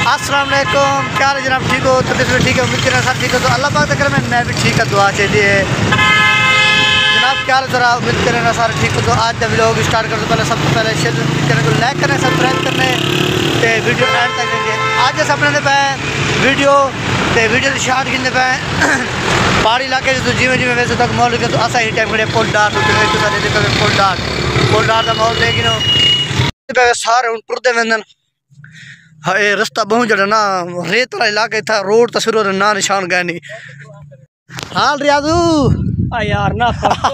अस्सलाम वालेकुम, क्या हाल है जनाब? ठीक हो? तबीयत भी ठीक है? उम्मीद करना सब ठीक हो। तो अल्लाह पाक तक मैं भी ठीक है, दुआ चाहिए जनाब। क्या हाल है ज़रा? उम्मीद करना सारे ठीक हो। तो आज जब लोग स्टार्ट करते पहले सबसे पहले शेयर करने को लाइक करने, सब्सक्राइब करने तो वीडियो एंड तक देंगे। आज जैसे अपने पे वीडियो तो वीडियो शॉर्ट गिनते पे पहाड़ी इलाके जो जिमें जिमें वैसे तक माहौल तो असा ही टाइम खड़े पुल डाट पुल डाट का माहौल लेकिन सारे हूँ टुरते वेंदन। हाँ ये रास्ता बहुत जड़ा ना रेत वाला इलाका था, रोड तो शुरू ना निशान गए नहीं। हाल रियाजू यार ना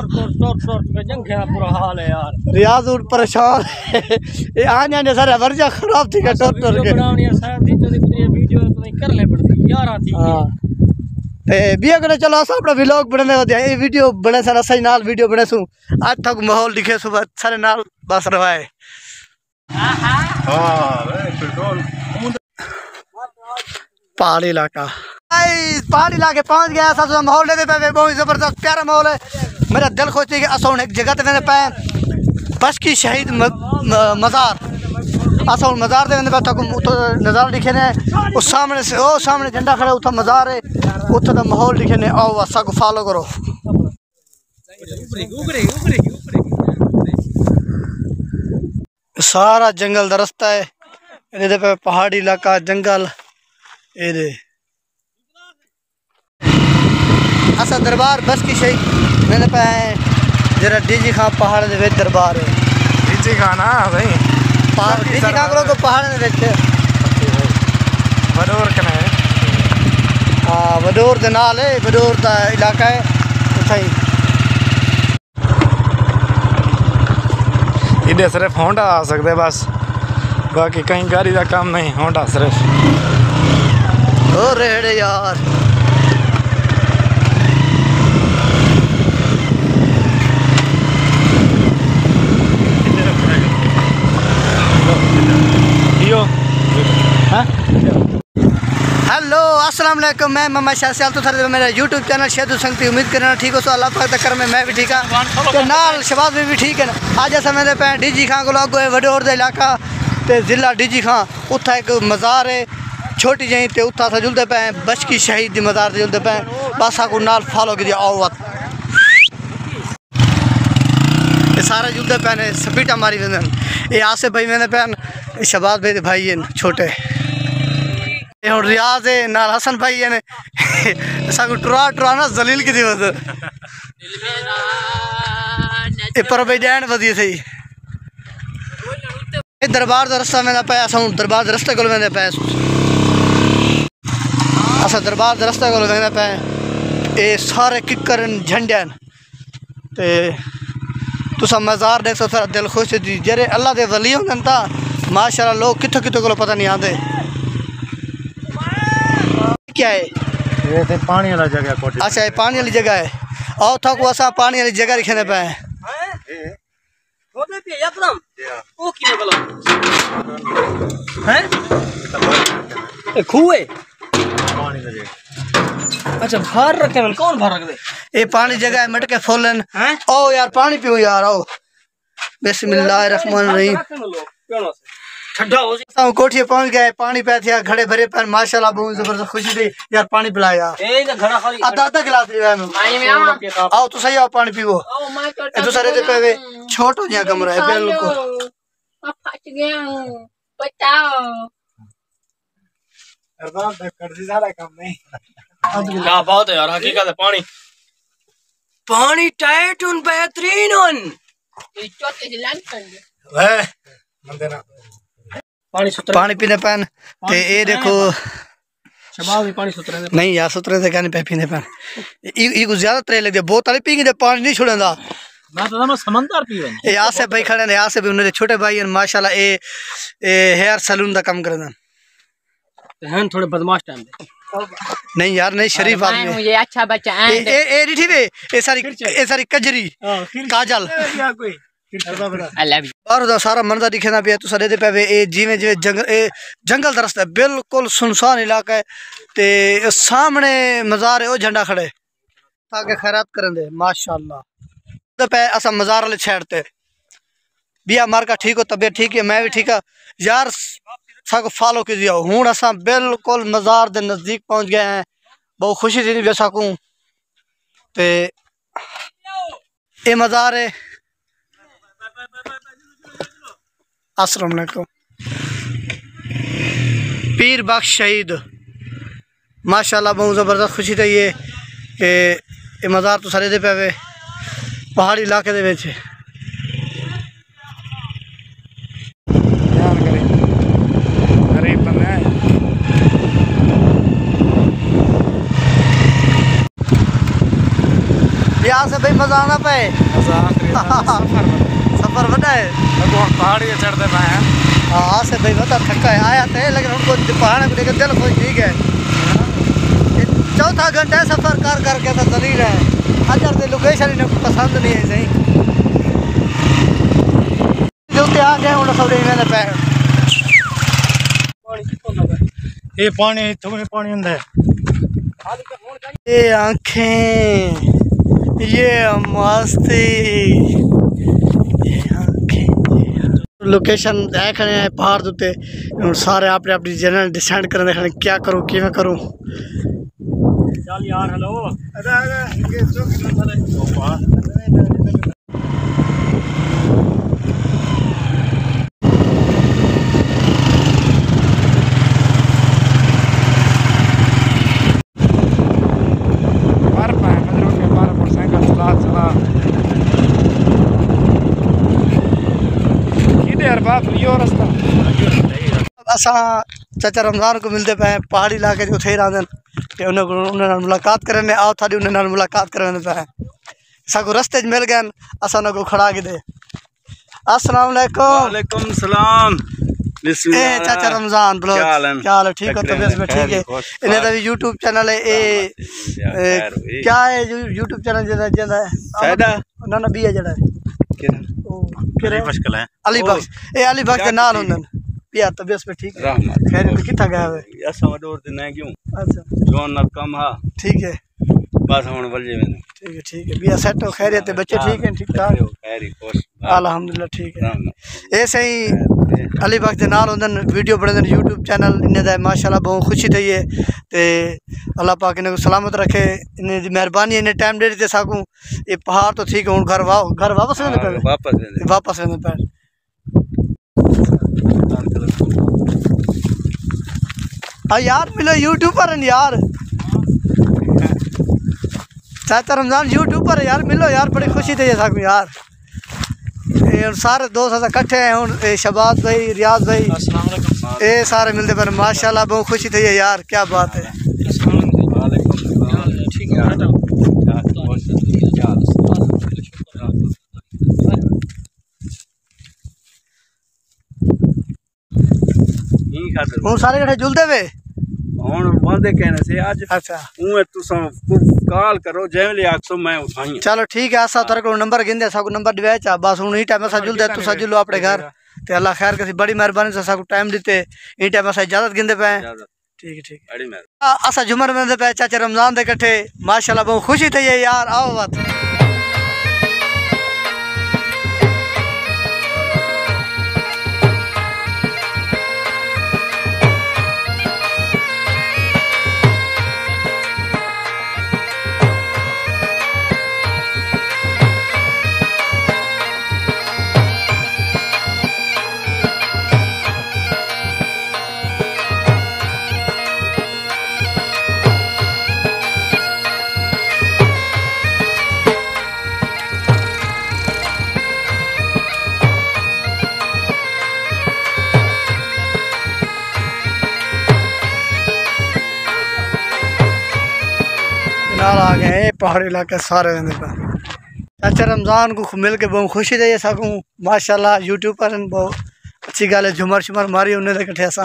बुरा हाल है यार। रियाजू परेशान ये आने सारे वर्जा खराब थी टोर के कर ले पड़ती यार आती बिया करे चलो अस अपना व्लॉग बने ये वीडियो बने सारा सही नाल वीडियो बने सू आज तक माहौल दिखे सुबह सारे नाल बस रवाए। पहाड़ी इलाका पहाड़ी इलाके पहुंच गया। सब माहौल लेते पे बहुत जबरदस्त प्यारा माहौल है। मेरा दिल खोजती है कि असौन एक जगह पे पे बस की शहीद मज़ार असौन मज़ार दे पे तक नज़ारा दिखे ने उस सामने से ओ सामने झंडा खड़ा उतना मज़ार है उतना का माहौल दिखे ने। आओ असा को फॉलो करो। सारा जंगल दा रास्ता है ये पे पहाड़ी इलाका जंगल ये असा दरबार बस की शही मैंने पे जरा डीजी खां पहाड़ दे दरबार है। डीजी खां ना भाई डीजी खां को पहाड़ दे वडोर कने हाँ वडोर दे नाल है वडोर दा इलाका है उठाई इधर सिर्फ होंडा आ सकते बस बाकी कहीं गाड़ी का काम नहीं होंडा सिर्फ ओ रेड़े यार। हेलो अस्सलाम वालेकुम, मैं मोहम्मद शाह सियाल तो सर मेरा यूट्यूब चैनल शेदू संगती। उम्मीद करना ठीक हो। सो अल्लाह पाक तक में मैं भी ठीक हाँ तो नाल शबाज में भी ठीक है ना। आज ऐसा मेरे पे डीजी खां को लागो है वडोर का इलाका तो जिला डीजी खां उत्था एक मज़ार है छोटी जी तो उत्था से जुलते पे बच की शहीद की मज़ार से जुलते पे बस को नाल फॉलो की आओ ये सारे जुलते पे स्पीटा मारी वेंदन। ये आसे भाई मैंने पैन शबाज भाई भाई है छोटे हम रियाज है नाल हसन भाई है सागु टुरा टुरा ना जलील की दिवस ये पर भाई डैन वधी थी दरबार का रास्ता मैंने पाया असा दरबार के रास्ते को मैंने पाया असा दरबार के रास्ते को मैंने पाया ये सारे किकर झंडे ते तुसा मज़ार देख सकते दिल खुश जी जेरे अल्लाह के वली होंगे ता माशाल्लाह लोग कितों कितों को पता नहीं आते। क्या है ये थे पानी वाला जगह कोठी। अच्छा ये पानी वाली जगह है और था को असा पानी वाली जगह रखने पे होते पे एकदम ओ की बोलो हैं ए खूए पानी लगे अच्छा भर रखे मन कौन भर रख दे ये पानी जगह है मटके फूलन ओ यार पानी पियो यार आओ बिस्मिल्लाहिर्रहमानिर्रहीम ठंडा हो सब कोठी पहुंच गए पानी पे थे घड़े भरे पर माशाल्लाह बहुत जबरदस्त खुशी थी यार पानी पिलाया ए ना घड़ा खाली आधा गिलास लिया मैं आओ तो सही आओ पानी पीवो ये तो सारे पे छोटो जिया कमरा है बिल्कुल फट गया बताओ अरबाब कर दी सारा काम नहीं क्या बात है यार हकीकत है पानी टाइट उन बेहतरीन उन ये चोटे दिलान कर वे मंदे ना पानी पीने पैन ते ये देखो शबाब भी पानी सुतरे नहीं यार सुतरे से कहने पे पीने पैन ई को ज्यादा त्रे लग दे बोतल पी के पानी नहीं छोड़ेंदा मैं तो ना समंदर पीवे ये यहाँ से भाई खड़े यहाँ से भी उन्होंने छोटे भाई माशाल्लाह ये हेयर सैलून का काम करना हैं थोड़े बदमाश टाइम दे नहीं यार नहीं शरीफ आदमी मुझे अच्छा बच्चा ए ठीक है ये सारी Kajri Kajal I love you और दा सारा मंजर दिखना पे तो सारे दे पे ए जिवें जिवें जंगल दा रास्ता बिल्कुल सुनसान इलाका है ते सामने मज़ार है ओ झंडा खड़े ताकि खैरात करन दे माशाल्लाह तो पे असा मज़ार वाले छेड़ते बिया मार का ठीक हो तबीयत ठीक है मैं भी ठीक है यार साको फॉलो कीजिए। हूँ असा बिल्कुल मज़ार के नज़दीक पहुँच गए हैं। बहुत खुशी थी भी साकू ते ये मज़ार है। अस्सलाम वालेकुम। पीर बख्श शहीद माशाल्लाह बहुत ज़बरदस्त खुशी थी ये कि ये मज़ार तो सारे दे पे पहाड़ी इलाके दे विच गरीब बंदे हैं। यहाँ से भाई मज़ा आना पे सफ़र बड़ा है। पहाड़ी चढ़ते पे हैं। हाँ से भाई बता थका है आया थे लेकिन उनको पहाड़ को लेकर दिल खुश ठीक है। चौथा घंटा सफ़र कर करके तो जलील है। अजर की लोकेशन इन्हें पसंद नहीं है सही जो आ गए उन्हें सब मैंने पैर ये पानी तुम्हें पानी अंदर ये आँखें ये मस्ती लोकेशन देखने हैं पहाड़ उत्ते सारे अपने अपनी जगह डिसाइड कर देखने क्या करूँ कि करूँ। चल यार हेलो असा चाचा रमज़ान को मिलते पे पहाड़ी इलाके जो थे रांधन उन्हें मुलाकात करने आओ थारी उन्हें मुलाकात करने पे साको रस्ते मिल गए असा उन्हें को खड़ा के दे। अस्सलाम वालेकुम सलाम। ए चाचा रमज़ान ब्लॉग क्या हाल है ठीक हो तबीयत में ठीक है। इन्हें तो यूट्यूब चैनल है ए क्या है यूट्यूब चैनल जदा है ना ना बी है जड़ा अली बख्श ए अली बख्श के नाल हुंदन पिया तबीयत में ठीक है खैर किथा गया है ऐसा वडोर ते ना क्यों अच्छा जोन ना कम हा ठीक है बस हुन वलजे में ठीक है बिया सेट हो खैरियत है बच्चे ठीक हैं ठीक ठाक खैरी खुश अल्हम्दुलिल्लाह ठीक है। ऐसे ही अली बख्श के नाल हुंदन वीडियो बनांदन यूट्यूब चैनल इन्हें दा माशाल्लाह बहुत खुशी थी है ते अल्लाह पाक इन्हें को सलामत रखे इन्हें दी मेहरबानी इन्हें टाइम दे दे साकू ये पहाड़ तो ठीक है हुन घर वापस वेंदे पे वापस वेंदे पे यार मिलो यूट्यूबर हैं यार चाचा रमज़ान यूट्यूबर है यार मिलो यार बड़ी खुशी थी साकू यार ये सारे दोस्त ऐसा इकट्ठे हैं हूँ शबाज भाई रियाज भाई ये सारे मिलते पर माशाल्लाह बहुत खुशी थी यार क्या बात है। हूँ सारे इकट्ठे जुलते वे हुन बंदे कहने से आज अच्छा उए तुसा कॉल करो जेवले आखसो मैं उठाई चलो ठीक है असा तेरे को नंबर गिंदे साकू नंबर दिवे चा बस हुन ई टाइम असा जुलदे तू जुलो अपने घर ते अल्लाह खैर कसी बड़ी मेहरबानी से साकू टाइम दिते ई टाइम असा इजाजत गिंदे पे ठीक है बड़ी मेहरबानी असा जुमर में पे चाचा रमज़ान दे इकट्ठे माशाल्लाह बहुत खुशी थी यार आओ बात आ गए पहाड़ी इलाके सारे चाचा रमज़ान को मिल के बहुत खुशी थी सकूँ माशाल्लाह यूट्यूब पर बहुत अच्छी गल है झुमर शुमर मारी उन्हें कट्ठे असा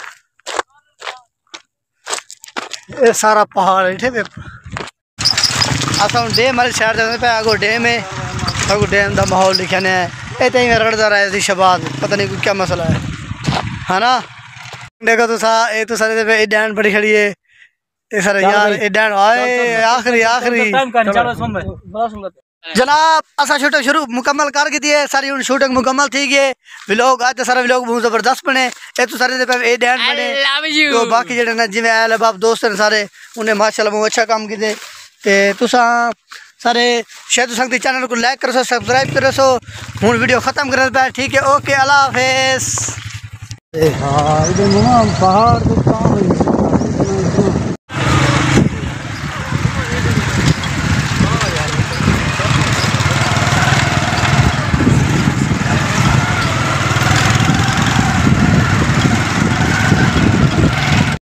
ये सारा पहाड़ इठे पे असा हूँ डैम वाली साइड जाते पे आगो डैम है आगो डैम का माहौल लिखा है इतने ही रगड़ता रहा थी शबाद पता नहीं कोई क्या मसला है ना देखो तो सारे पे डैन बड़ी खड़ी है ये सर यार ए डैन आए आखिरी जनाब असा शूटिंग शुरू मुकम्मल कर दी है सारी हुन शूटिंग मुकम्मल थी गई व्लॉग आज सारा व्लॉग बहुत जबरदस्त बने ए तो सारे दे पे ए ध्यान बने तो बाकी जेडे ना जिवें आले बाप दोस्त ने सारे उन्हें माशाल्लाह बहुत अच्छा काम कीते ते तुसा सारे शेयर संगति चैनल को लाइक करो सब्सक्राइब करो सो हुन वीडियो खत्म करने पे ठीक है ओके अल्लाह हाफिज। हां इधर पहाड़